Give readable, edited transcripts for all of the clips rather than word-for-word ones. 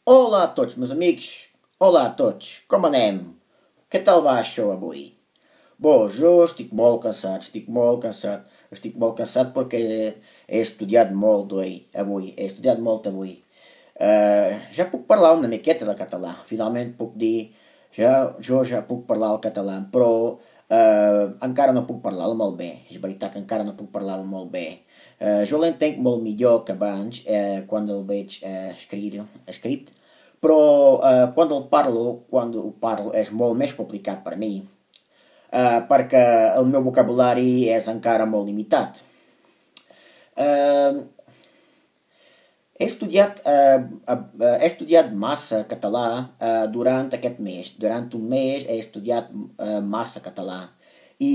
Olá a todos, meus amigos. Olá a todos. Com anem? Que tal va això avui? Bo, jo estic molt cansat, Estic molt cansat perquè he estudiat molt avui. He estudiat molt avui. Ja puc parlar una miqueta de català. Finalment puc dir, jo ja puc parlar el català, però encara no puc parlar-lo molt bé. És veritat que encara no puc parlar-lo molt bé. Jo l'entenc molt millor que abans, quan el veig escrit, però quan ho parlo és molt més complicat per mi, perquè el meu vocabulari és encara molt limitat. Eh, he estudiat massa català durant aquest mes. Durant un mes he estudiat massa català i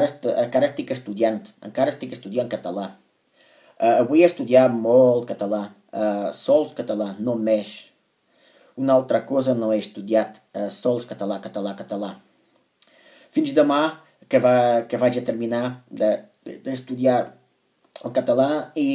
encara estic estudiant català. Avui he estudiat molt català, sols català, només. Una altra cosa no he estudiat, sols català, català, català. Fins demà que vaig a terminar d'estudiar el català i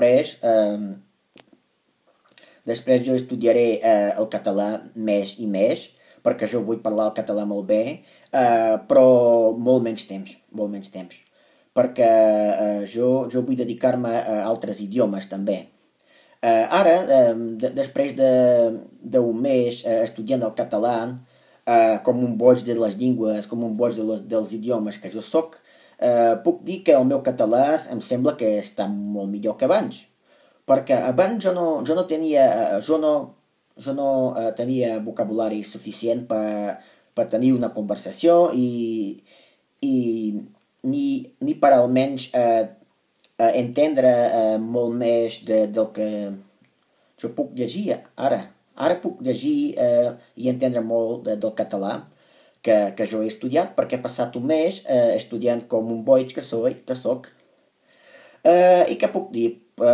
després jo estudiaré el català més i més, perquè jo vull parlar el català molt bé, però molt menys temps, perquè jo vull dedicar-me a altres idiomes també. Ara, després d'un mes estudiant el català, com un boig de les llengües, com un boig dels idiomes que jo sóc, puc dir que el meu català em sembla que està molt millor que abans. Perquè abans jo no tenia, jo no tenia vocabulari suficient per tenir una conversació i ni per almenys entendre molt més del que jo puc llegir ara. Ara puc llegir i entendre molt del català que jo he estudiat perquè he passat un mes estudiant com un boig que soc. I què puc dir?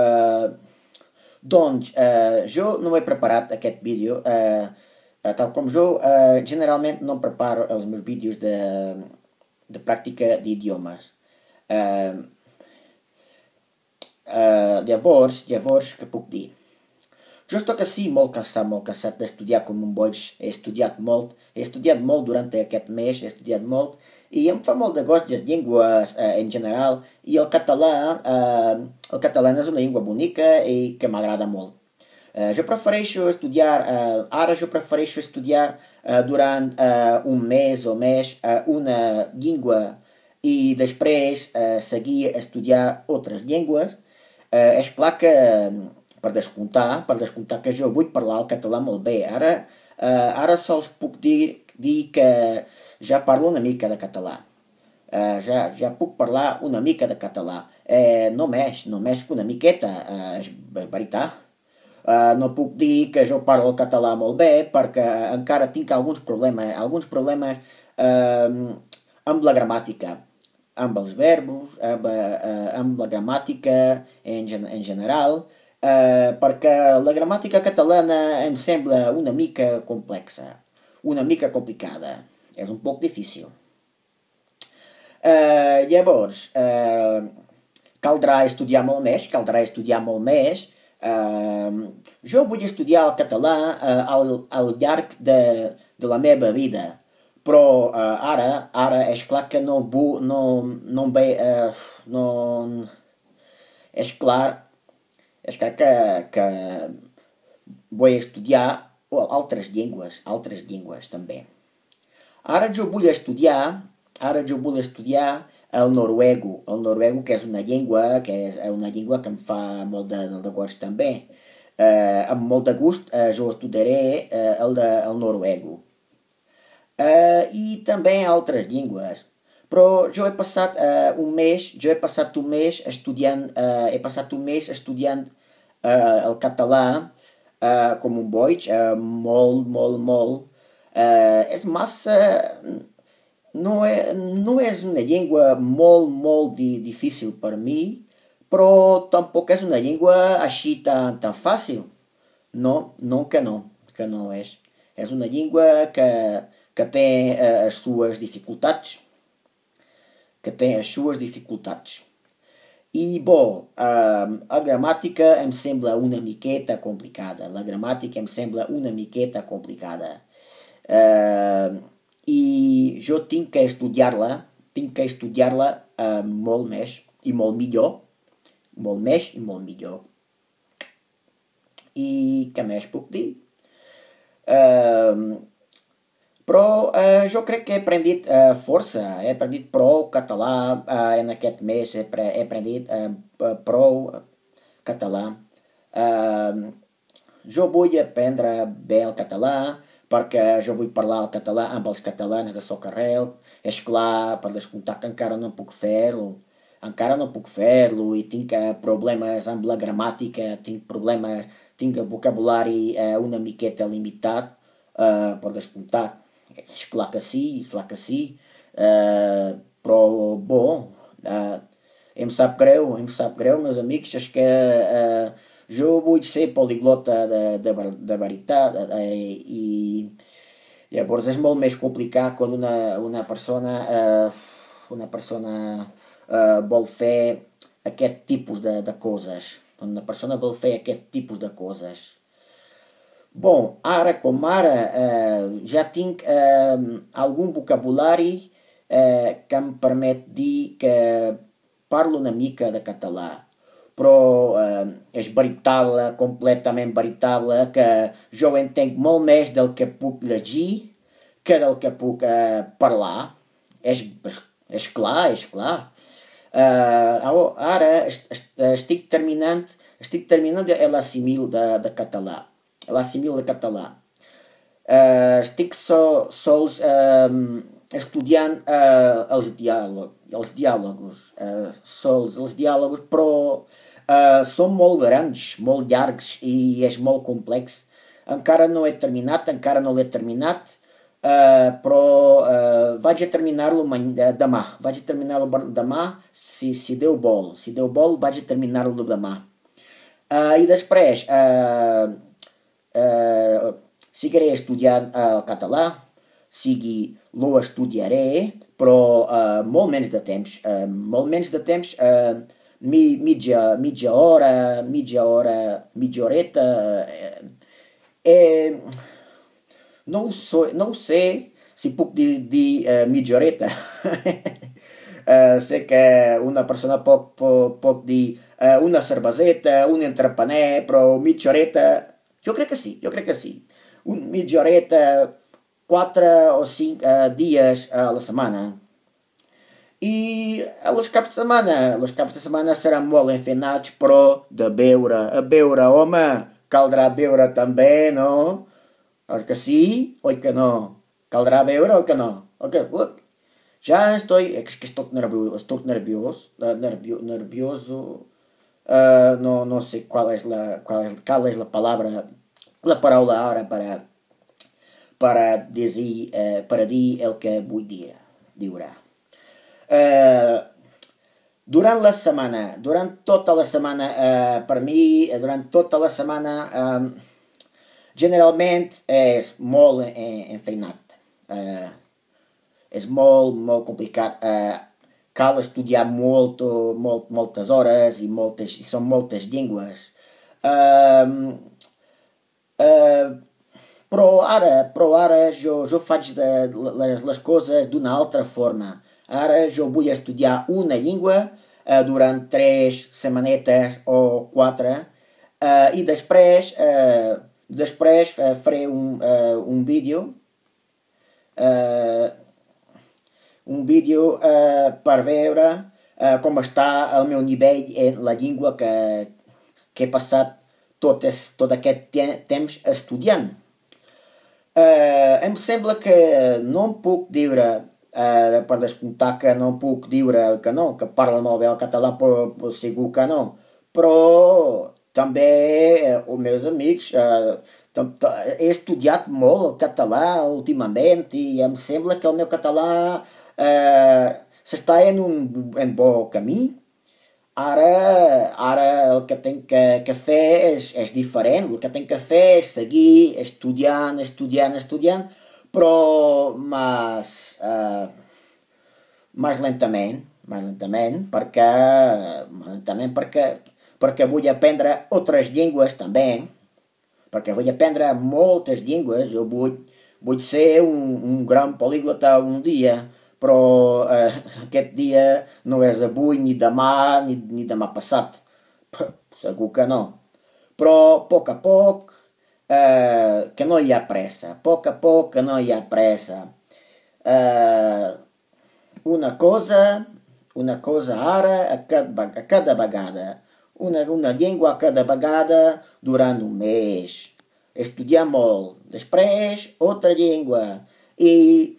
Jo no he preparat aquest vídeo, tal com jo generalment no preparo els meus vídeos de pràctica d'idiomes. Llavors, què puc dir? Jo estic així molt cansat d'estudiar com un boig. He estudiat molt durant aquest mes, he estudiat molt, i em fa molt de gust les llengües en general, i el català és una llengua bonica i que m'agrada molt. Jo prefereixo estudiar durant un mes o més una llengua i després seguir a estudiar altres llengües. És clar que per descomptar que jo vull parlar el català molt bé. Ara sols puc dir que ja parlo una mica de català. Ja puc parlar una mica de català. Només que una miqueta, és veritat. No puc dir que jo parlo el català molt bé perquè encara tinc alguns problemes amb la gramàtica, amb els verbos, amb la gramàtica en general, perquè la gramàtica catalana em sembla una mica complexa, una mica complicada. És un poc difícil. Llavors, caldrà estudiar molt més. Jo vull estudiar el català al llarg de la meva vida, però ara és clar que és clar que vull estudiar altres llengües també. Ara jo vull estudiar el noruego, que és una llengua que em fa molt de gust també. Amb molt de gust jo estudiaré el noruego. I també altres llengües. Però jo he passat un mes estudiant el català com un boig, molt. És massa... No és una llengua molt difícil per mi, però tampoc és una llengua així tan fàcil. Que no és. És una llengua que té les sues dificultats. I bo, la gramàtica em sembla una miqueta complicada. La gramàtica em sembla una miqueta complicada. Uh, I jo tinc que estudiar-la molt més i molt millor, molt més i molt millor. I què més puc dir? Uh, Però jo crec que he aprendit força, he aprendit prou català en aquest mes, he aprendit prou català. Eh, jo vull aprendre bé el català perquè jo vull parlar el català amb els catalans de Socarrel. És clar, per descomptat que encara no puc fer-lo i tinc problemes amb la gramàtica, tinc el vocabulari una miqueta limitat, per descomptat. És clar que sí, clar que sí, però bo, em sap greu, meus amics, és que jo vull ser poliglota de veritat i llavors és molt més complicat quan una persona vol fer aquest tipus de coses, quan una persona vol fer aquest tipus de coses. Bom, ara com ara ja tinc algun vocabulari que em permet dir que parlo una mica de català, però és veritable, completament veritable, que jo entenc molt més del que puc llegir que del que puc parlar. És clar, és clar. Ara estic terminant l'assimil de català. L'assimil de català. Estic sols estudiant els diàlegos, però són molt grans, molt llargs i és molt complex. Encara no l'he terminat, però vaig a terminar-lo demà. Vaig a terminar-lo demà, si Déu vol. Si Déu vol, vaig a terminar-lo demà. I després seguiré estudiant el català, lo estudiaré, però molt menys de temps, mitja horeta, no ho sé si puc dir mitja horeta. Sé que una persona pot dir una cerveseta, un entrepaner, però mitja horeta, jo crec que sí. Mitja horeta, 4 o 5 dies a la setmana. I els caps de setmana seran molt enfeinats, però a beure, home, caldrà beure també, no? Oi que sí? Oi que no? Caldrà beure o que no? Ya es que estoy nervioso. No sé cuál es la palabra, la paraula ara para dir el que vull dir. Durant tota la setmana, per mi, durant tota la setmana, generalment és molt enfeinat. És molt complicat. Cal estudiar moltes hores i són moltes llengües. Però ara jo faig les coses d'una altra forma. Ara jo vull estudiar una llengua durant 3 setmanetes o 4 i després faré un vídeo per veure com està el meu nivell en la llengua que he passat tot aquest temps estudiant. Em sembla que no em puc dir, per descomptar que no puc dir que no, que parla molt bé el català, però segur que no. Però també, els meus amics, he estudiat molt el català últimament i em sembla que el meu català s'està en bon camí. Ara el que tinc que fer és diferent. El que tinc que fer és seguir estudiant, però més lentament. perquè vull aprendre altres llengües també, perquè vull aprendre moltes llengües, vull ser un gran poliglota un dia, però aquest dia no és avui, ni demà, ni demà passat. Segur que no. Però a poc, que no hi ha pressa. A poc, que no hi ha pressa. Eh, una cosa ara a cada vegada. Una llengua a cada vegada durant un mes. Estudiar molt. Després, altra llengua. I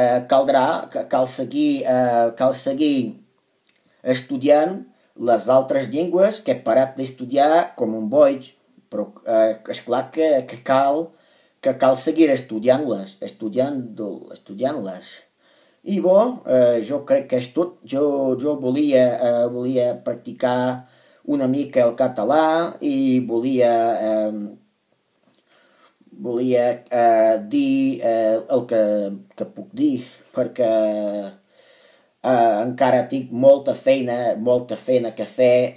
cal seguir estudiant les altres llengües que he parat d'estudiar com un boig, però és clar que cal seguir estudiant-les. I bo, jo crec que és tot. Jo volia practicar una mica el català i volia dir que puc dir, perquè encara tinc molta feina que fer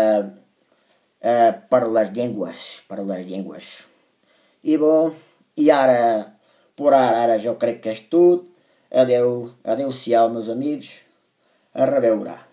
per les llengües. I bo, i ara, ara jo crec que és tot. Adeu-siau, meus amics. A reveure.